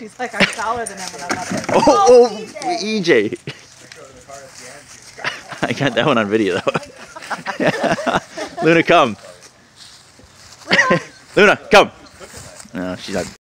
She's like, I'm taller than him. And I'm not there. Oh, EJ. I got that one on video though. Luna, come. Luna, come. No, she's not.